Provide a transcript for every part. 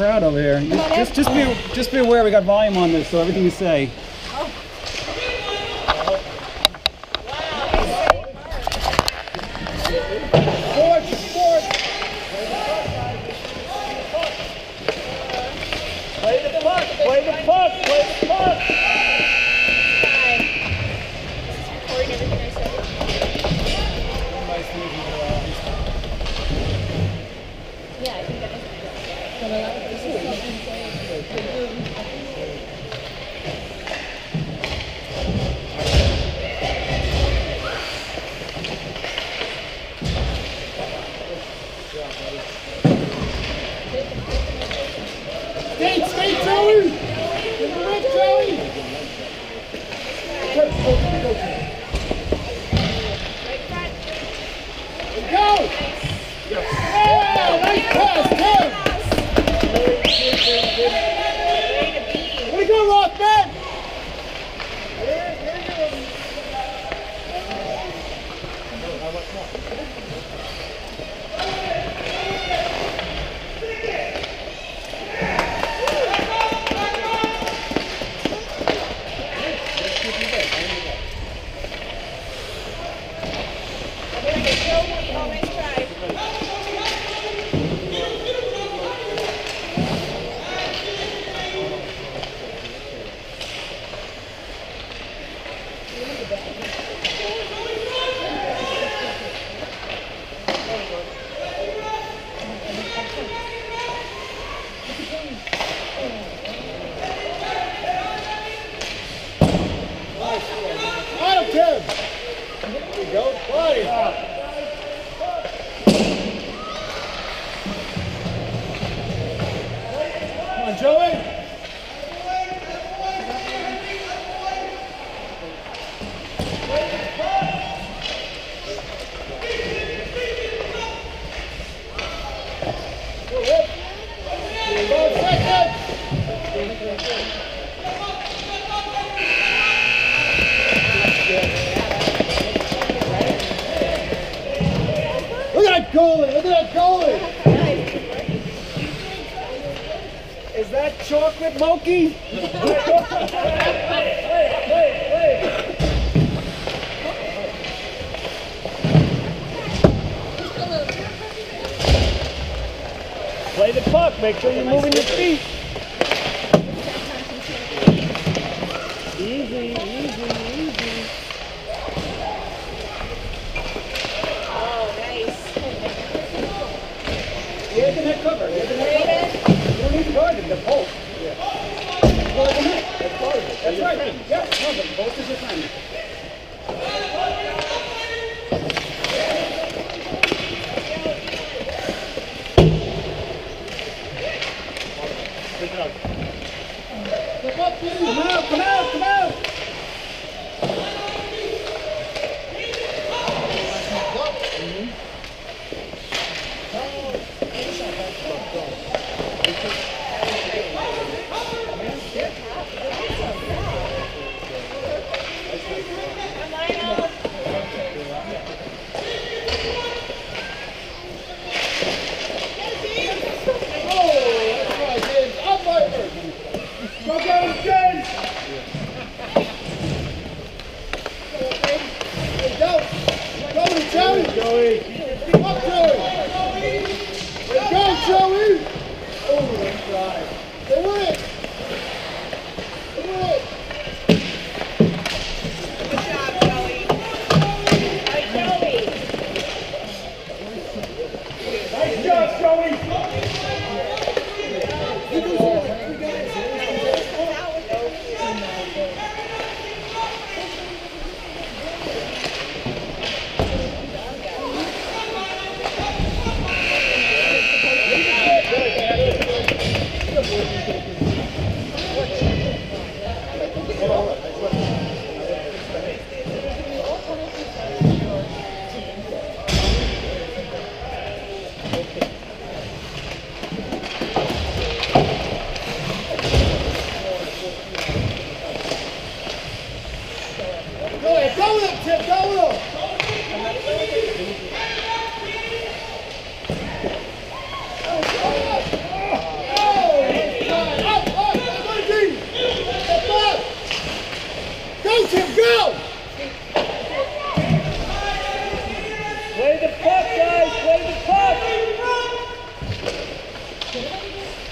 crowd over here. Just be aware we got volume on this, so everything you say. Chocolate monkey? Play the puck, make sure you're moving your feet. Easy, easy, easy. Oh, nice. Here's the net cover. Here's the net cover. You don't need to guard it, the post. Well, the net. That's part of it. That's right. Yeah, no, the post is your friend. Come out, come out, come out!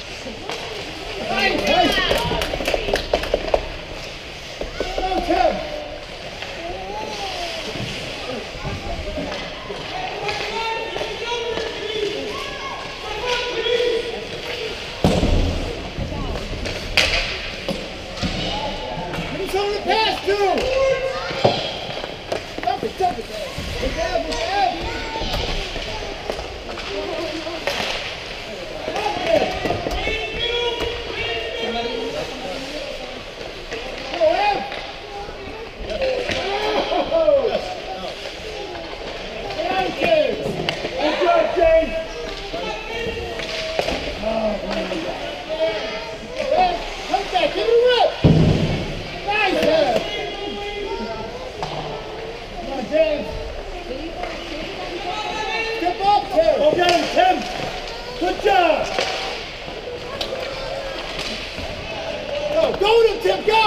Nice, nice. Go, Tim. Who's on the pass, too? Dump it, dump it. Look out, look out. Go get him, Tim! Good job! Go to him, Tim, go!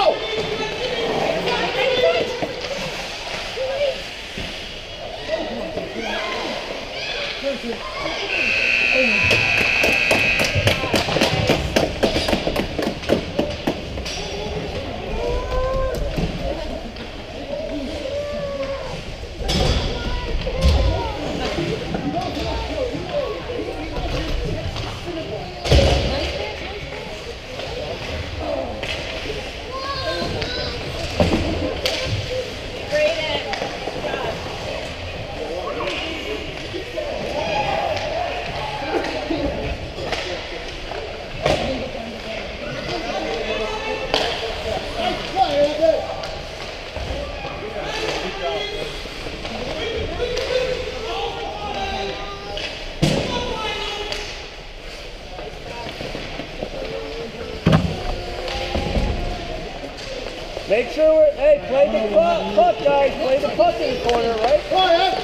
Make sure we're, hey, play the puck, guys. Play the puck in the corner, right? Quiet!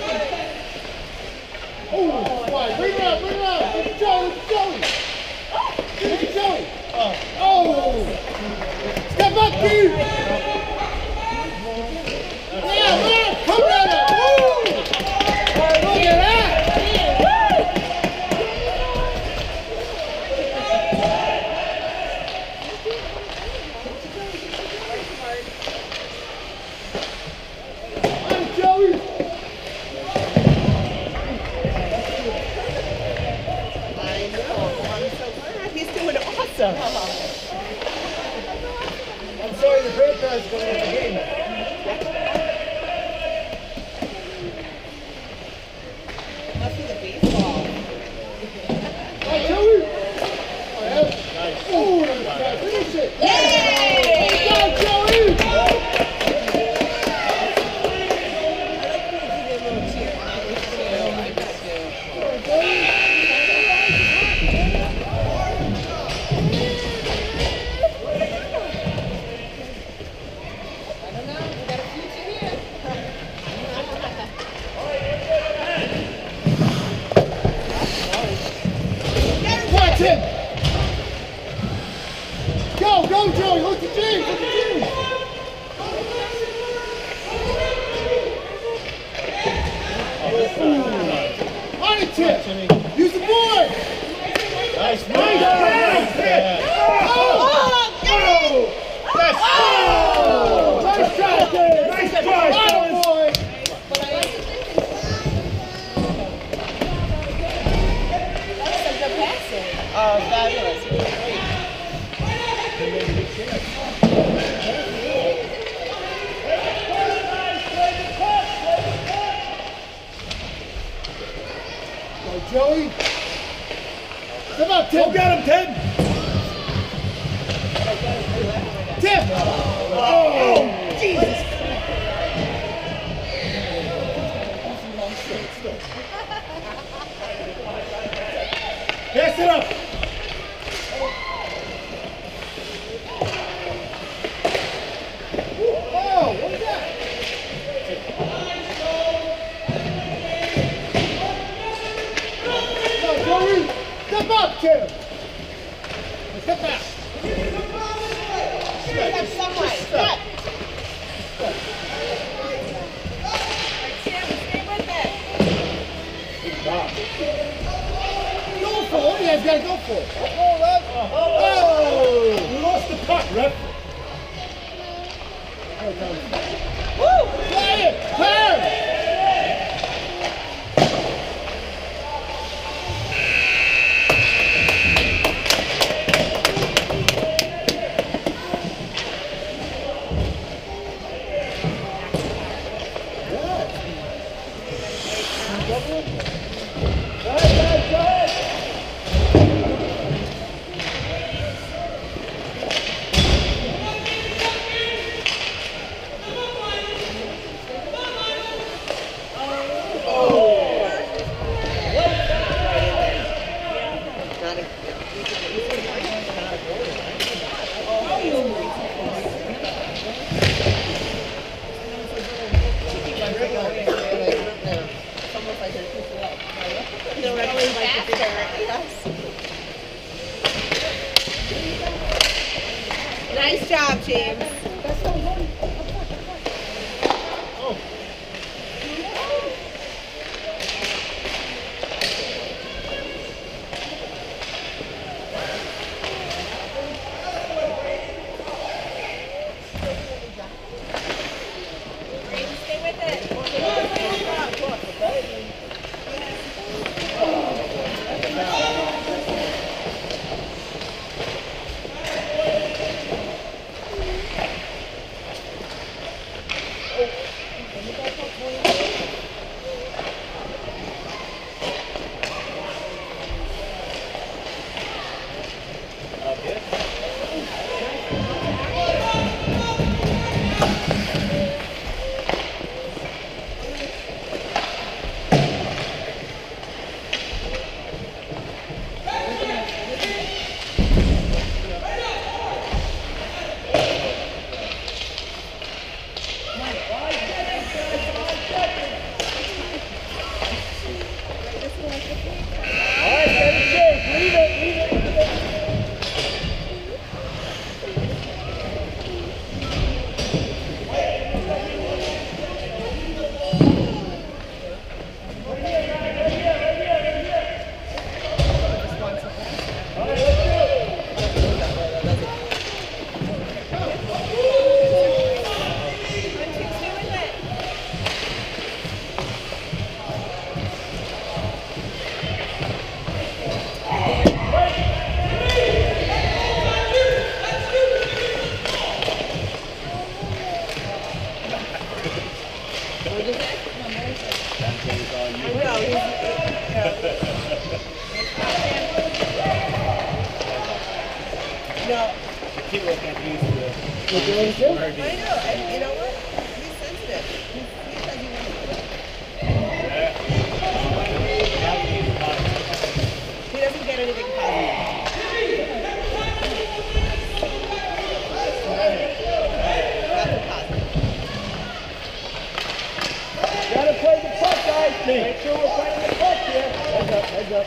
Oh, quiet. Bring it up, bring it up. Look at Joey, look at Joey. Look at Joey. Oh! Step up, dude! Yeah, man! Come at it! Woo! Look at that! I'm sorry, the great guy's going to the game. Must be the baseball. Hey, Joey! Nice. Oh, nice. Finish it! Yay! Go, Joey! Go, Joey! Look at James! Look at James! On it, Tim! Use the board! Nice, nice! Oh! Nice shot, Dave! Nice try, boy! That's such a passing. Oh, fabulous. Joey, come on, Tim. Go get him, Tim. Tim. Oh, Jesus. Pass it up. Oh, what is that? Joey, step up, Tim. Step back. Step somewhere. Step. Tim, stay with it. Go for it, yeah. guy's got to go for it. Oh! You lost the puck, ref. Woo! Play it! Turn! Nice job, James. Stay with it. People can't use the What you want to do? I know, and you know what? He's sensitive. He says he wants to do it. He doesn't get anything positive. Nothing positive. Gotta play the puck, guys. Make sure we're playing the puck here. Heads up, heads up.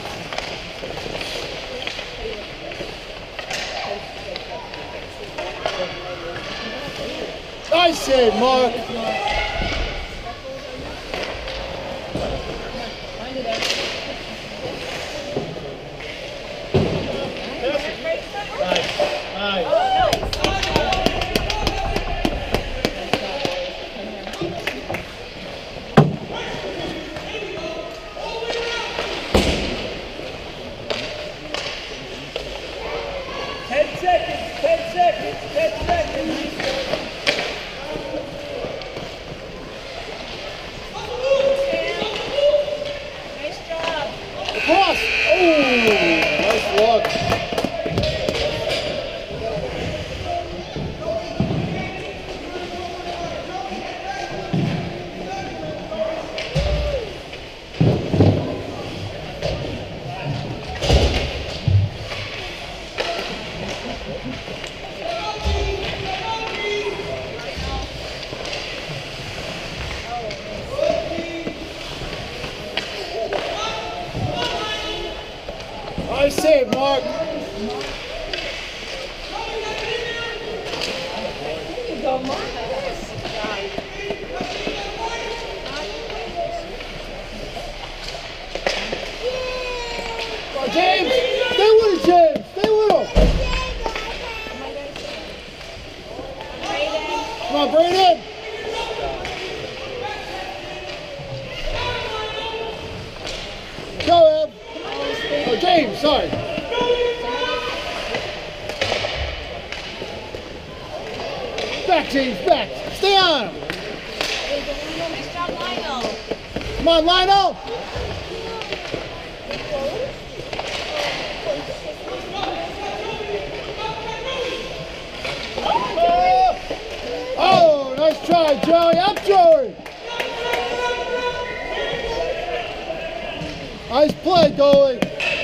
Nice save, Mark. Cross! Oh, nice look. Back, James, back. Stay on him. Nice job, Lionel. Come on, Lionel. Oh, nice try, Joey. Up, Joey. Nice play, goalie.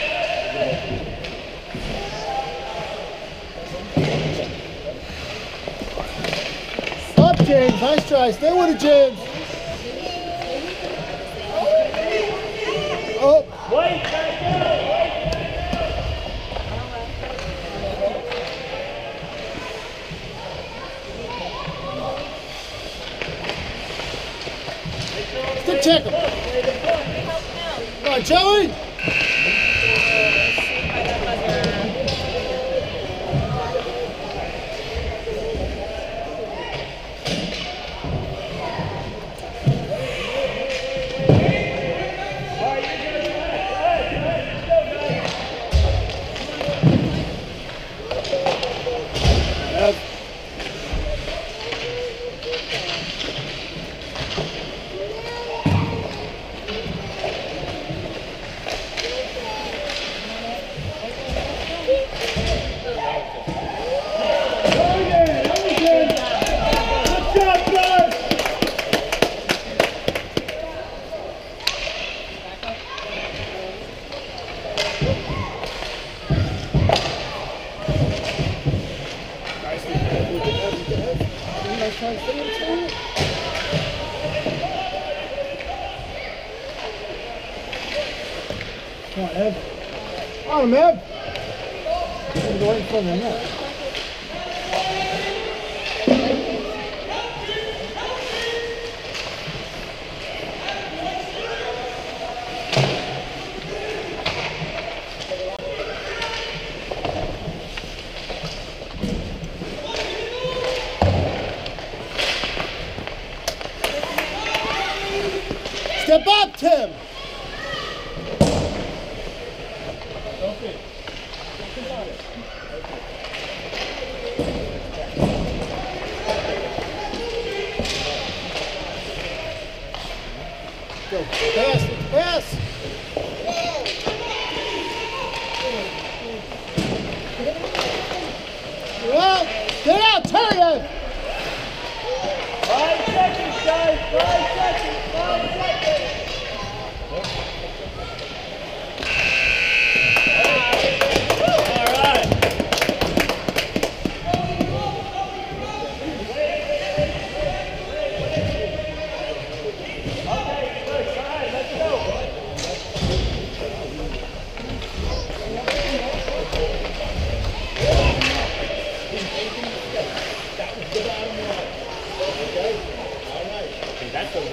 Up, James. Nice try. Stay with it, James. Oh. Wait, Stick check him. Come on, Joey. Come on, Ev. On him, Ev. I'm go right in front of the net. Step up, Tim. Go. Pass. Pass. Well, get out, Terry. 5 seconds, guys. 5 seconds. 5 seconds. All right. Okay, good. All right, let's go. That's the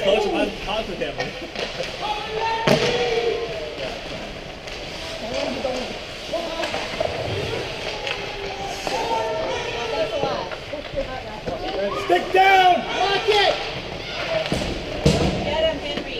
coach wants to talk to him. Stick down! Lock it! Get him, Henry.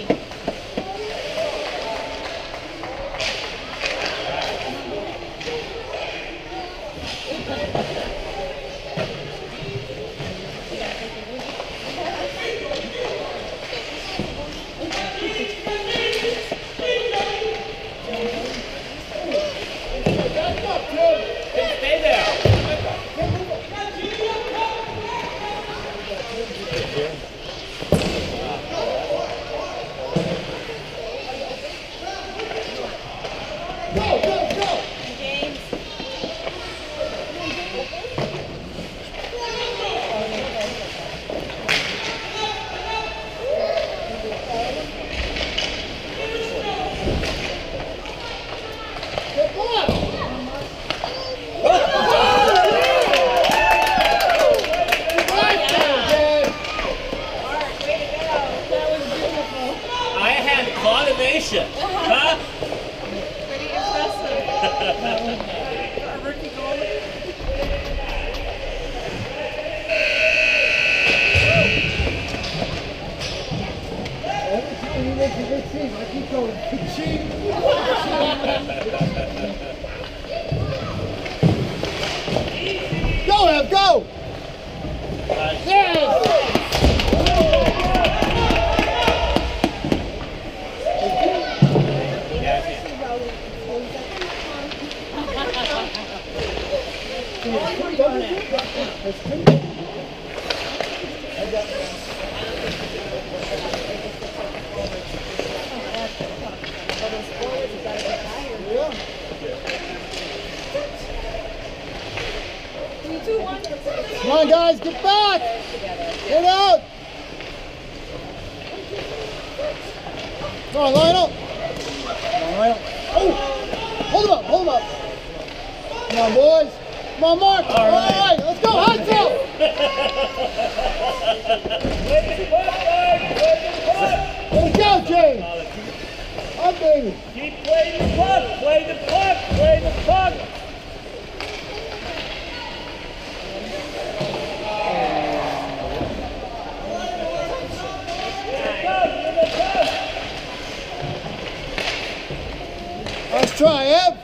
Stay there. Go, go, go! James. Get blocked! Art, way to go. That was beautiful. I had coordination. Huh? Pretty impressive. Rookie goalie. Every time he makes a good team, I keep going, ka-ching! Go, Ev, go! Yes! Come on, guys, get back! Get out! Come on, Lionel! Come on, Lionel. Oh! Hold him up, hold him up! Come on, boys! Come on, Mark! All right, let's go, Hudson! Let's go, James! Up, baby! Keep playing the puck. Play the puck. Play the puck. Nice try, Ev!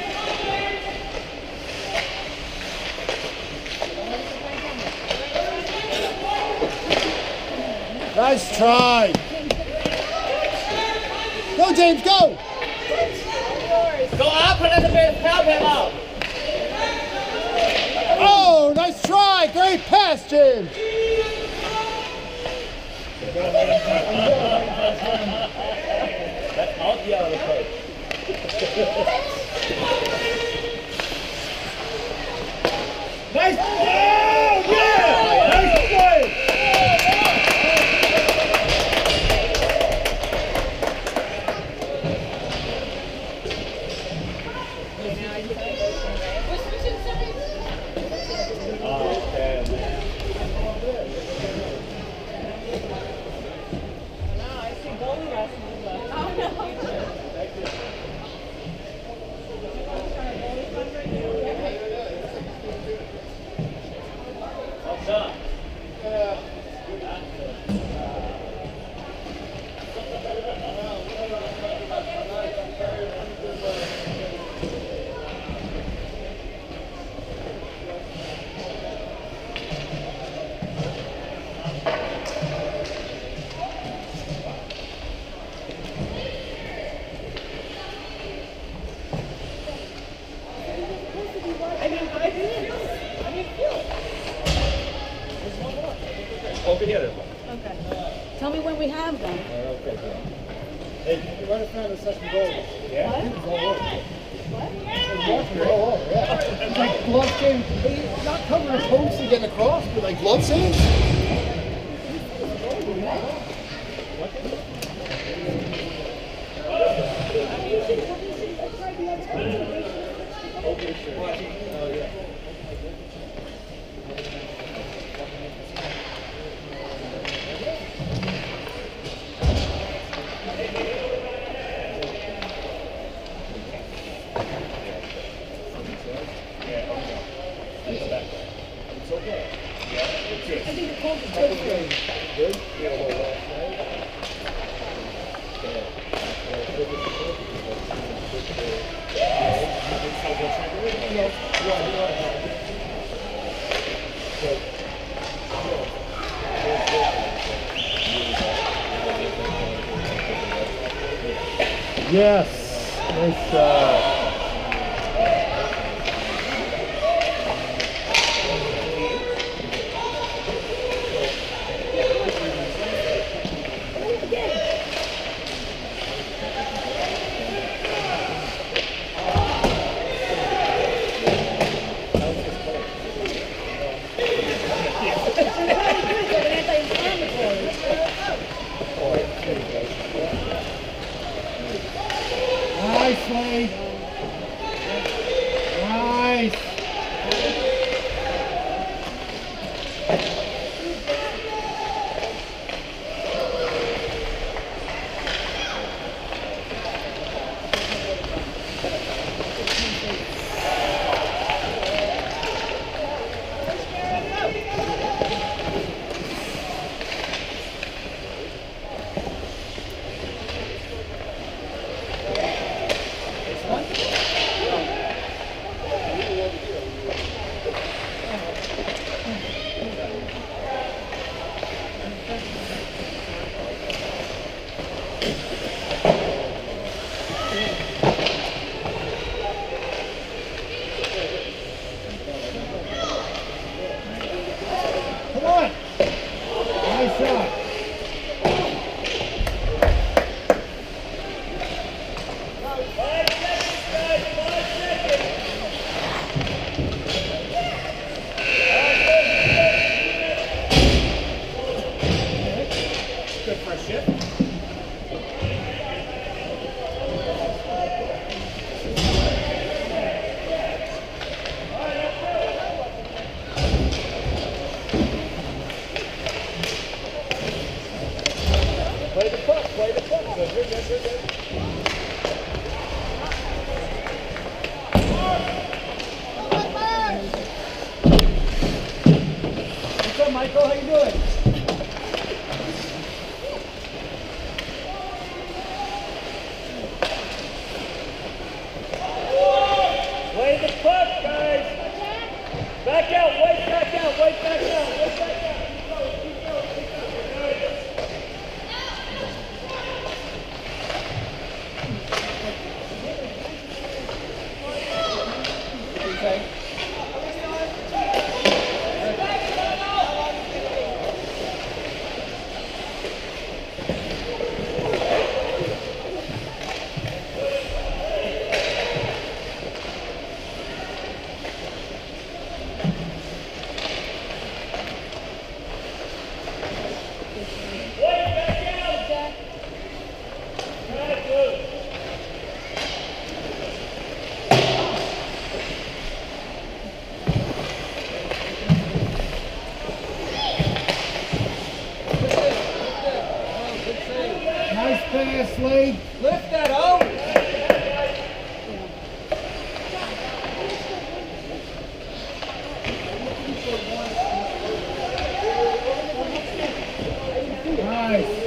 Nice try! Go, James, go! Go up a little bit. Help him out. Oh, nice try! Great pass, James! That's out the other coach. Nice. Oh, yeah! Nice play. Over here as well. Okay. Tell me when we have them. Okay. Hey, you run in front of the second goal. Yeah. It's all over. What? It's all over, yeah. It's like glove change. He's not covering his post and getting across, but like glove change. Yes. Nice shot. Nice, Slade. Nice. Come on. Nice shot. Good for a shift. Play the puck, play the puck. Good, good, good, good, good. What's up, Michael? How you doing? Play the puck, guys. Back out, wait back out, wait back out, wait back out. Keep going, keep going, keep going. Nice pass, Slade. Lift that out. Nice.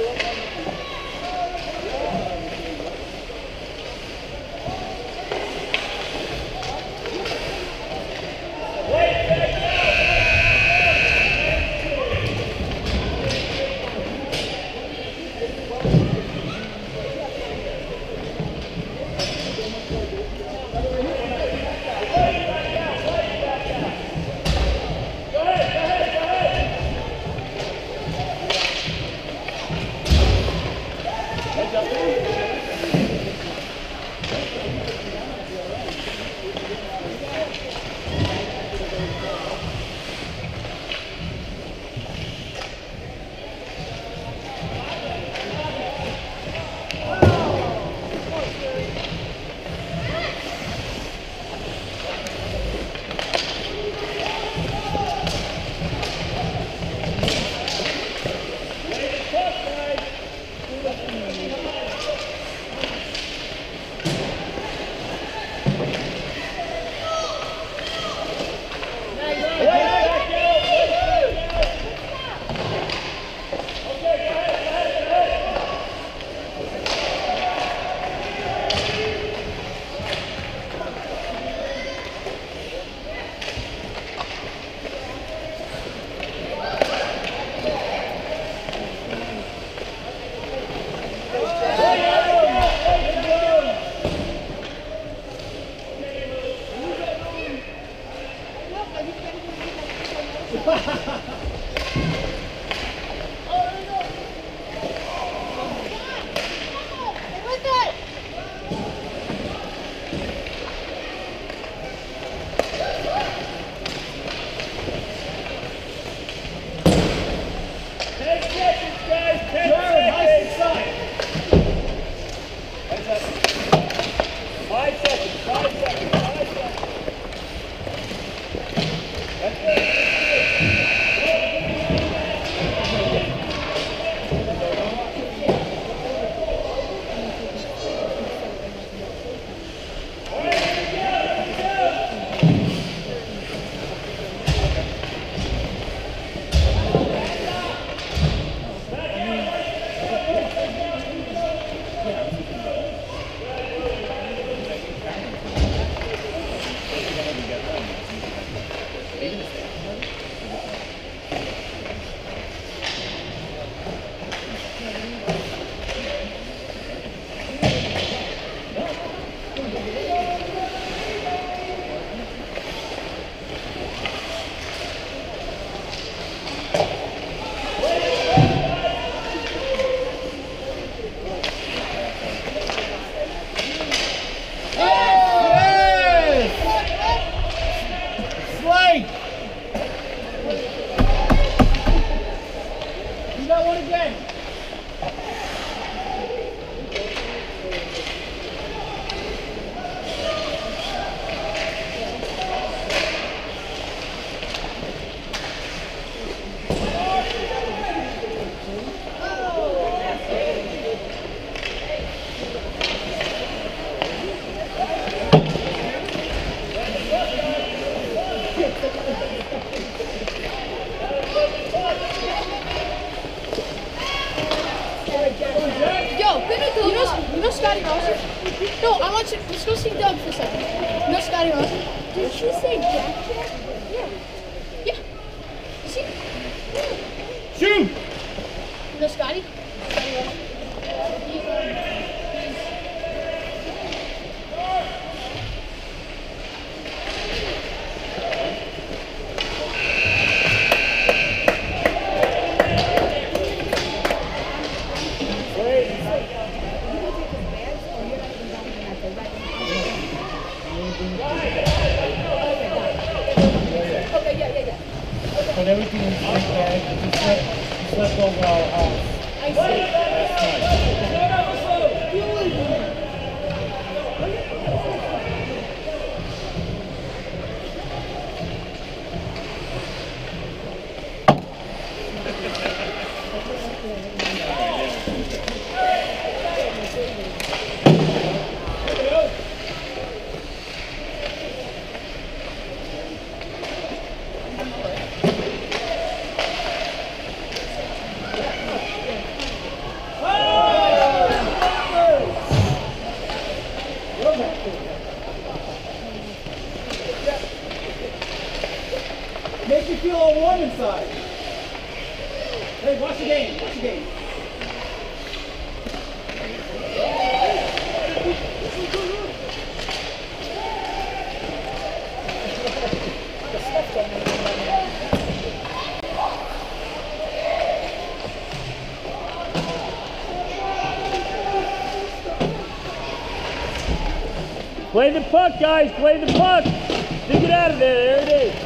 You know Scotty Ross? No, I want you. Let's go see Doug for a second. You know Scotty Ross? Did she say Jack? Yeah. Yeah. You see? Shoot! You know Scotty? Scotty Ross. But everything is like that. Just let go of our house. I see. Make you feel all warm inside. Hey, watch the game. Watch the game. Play the puck, guys. Play the puck. Dig it out of there. There it is.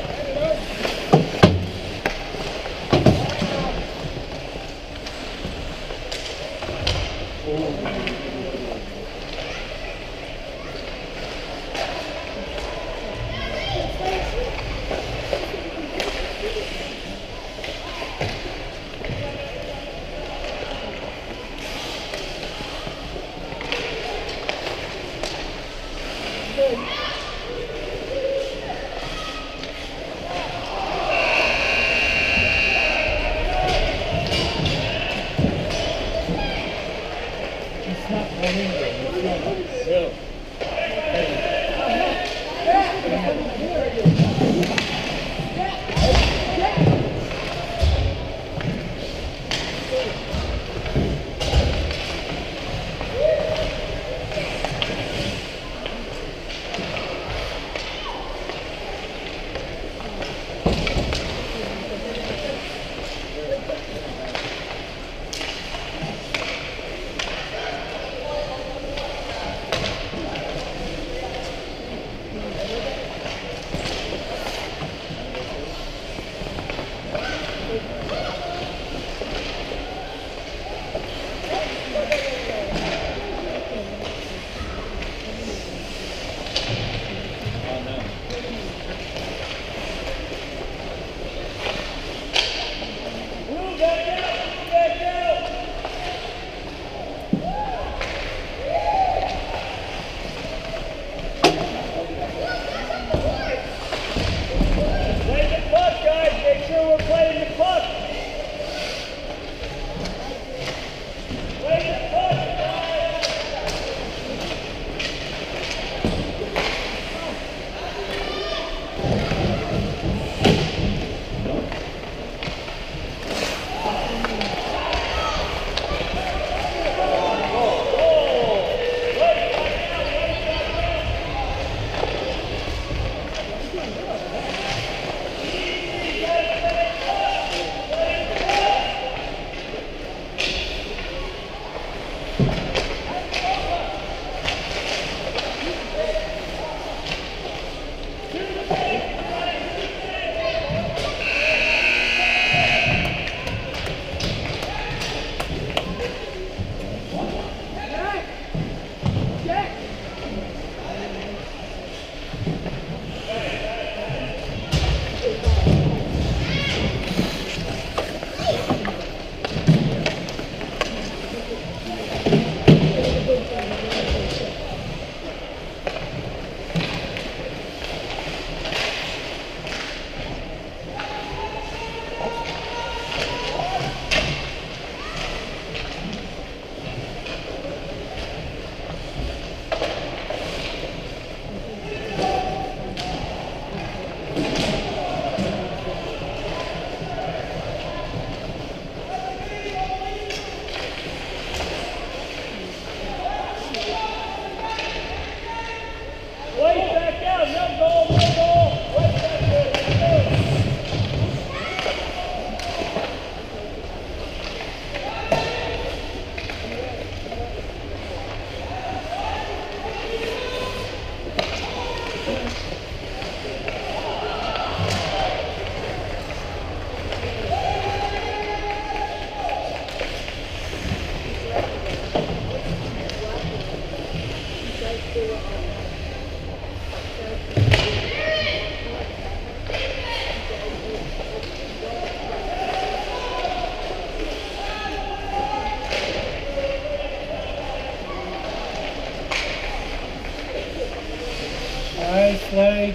Slade.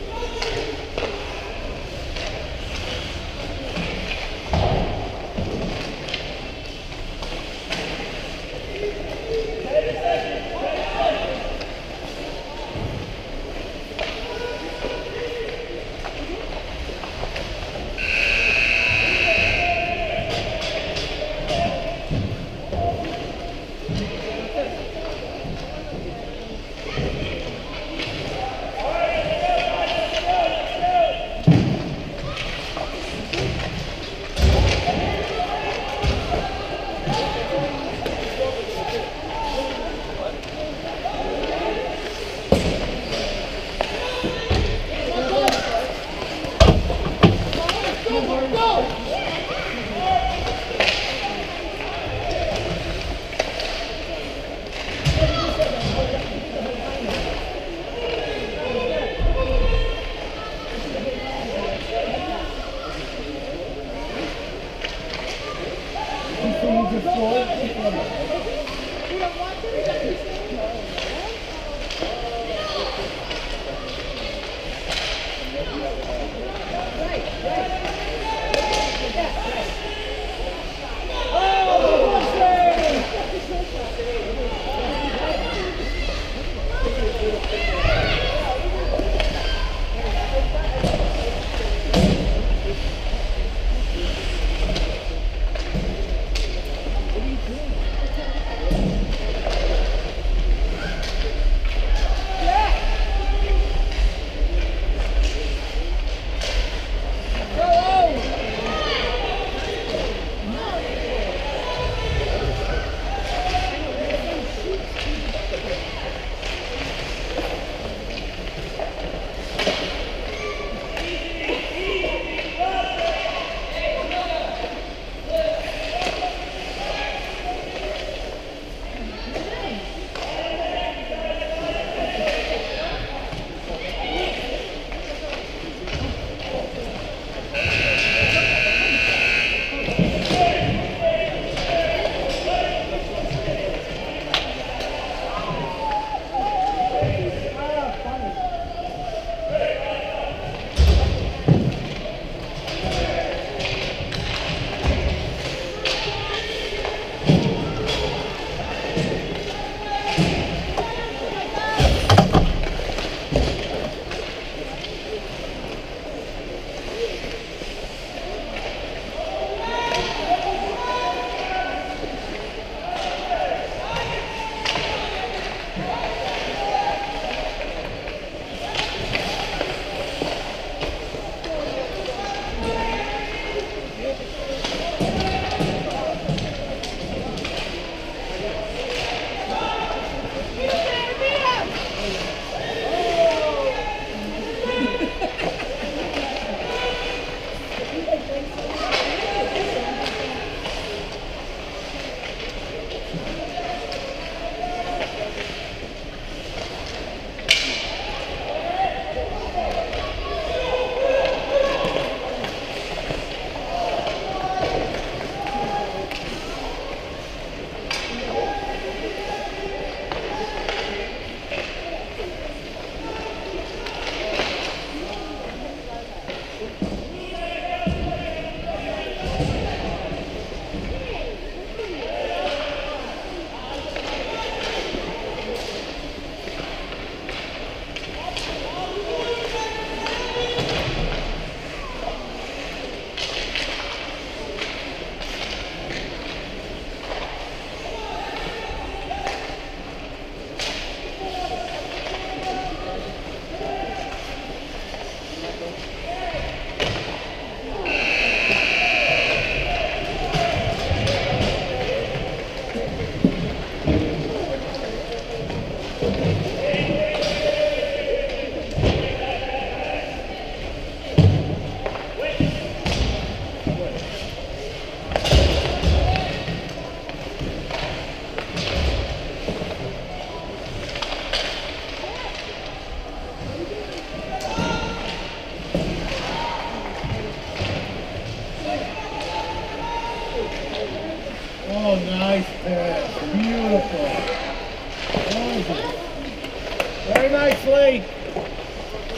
Oh, nice pass. Beautiful. Very nice, Lee.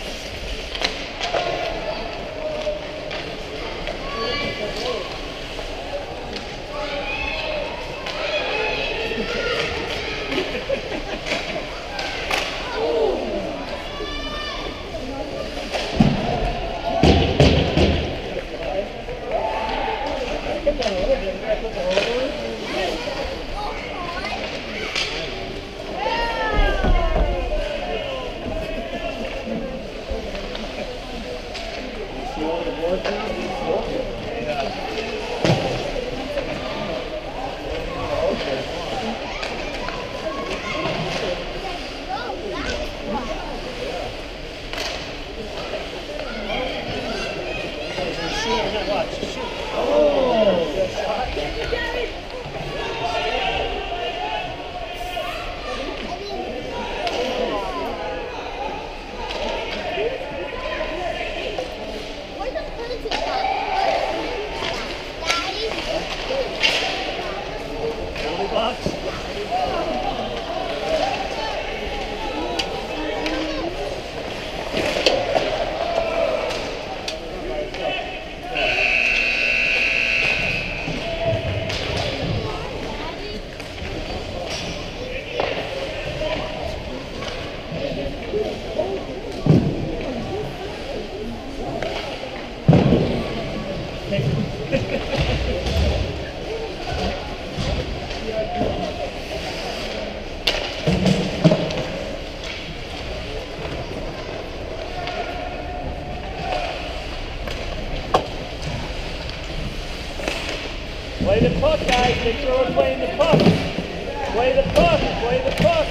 Make sure we're playing the puck. Play the puck. Play the puck.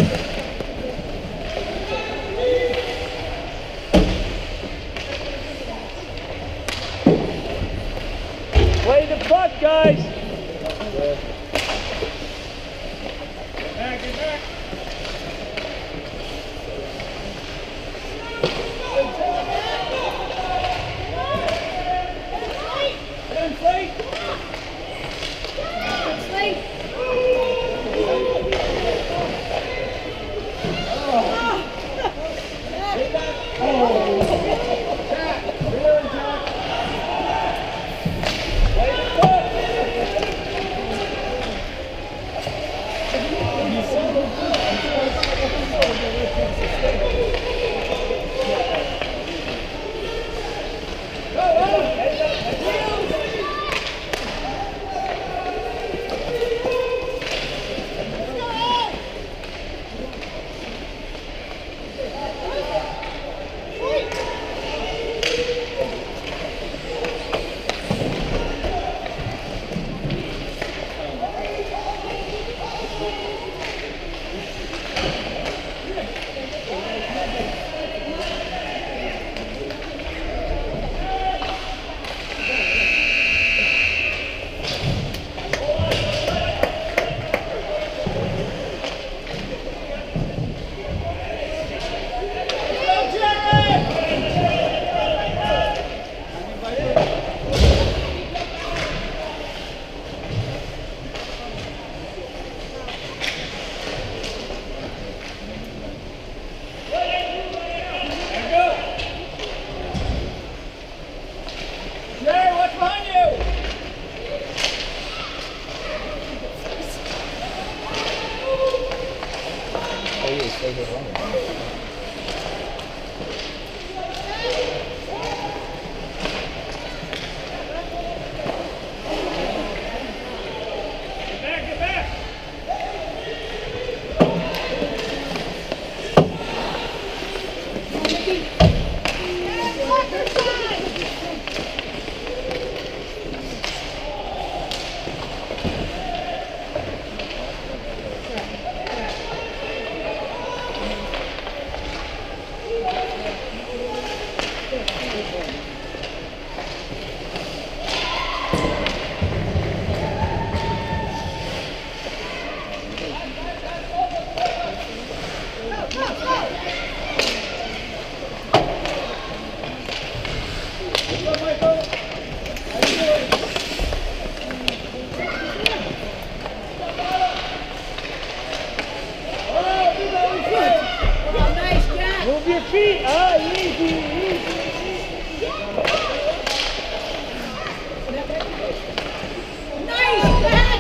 Play the puck, guys. Back, get back. Move your feet. Ah, easy, easy. Nice, Jack!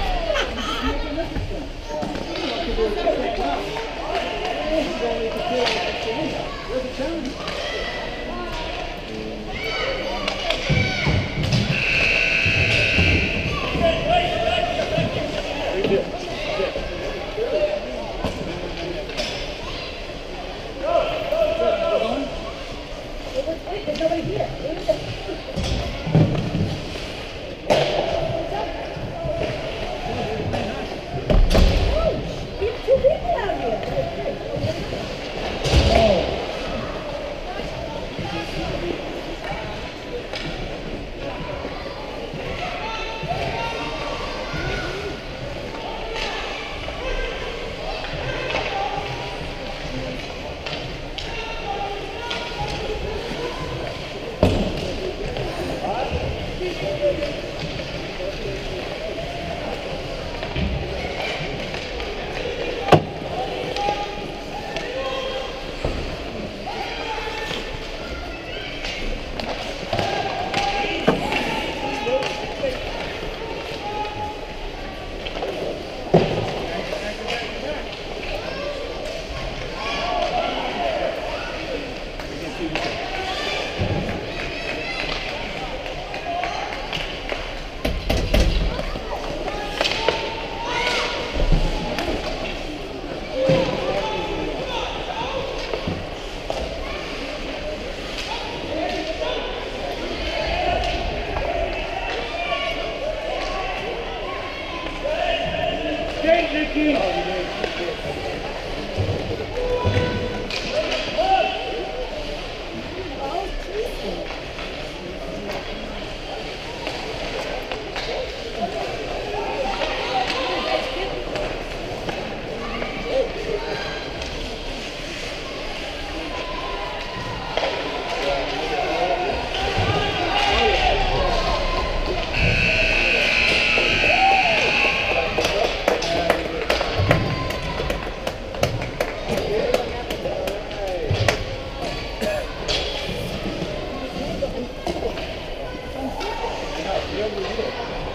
Yeah.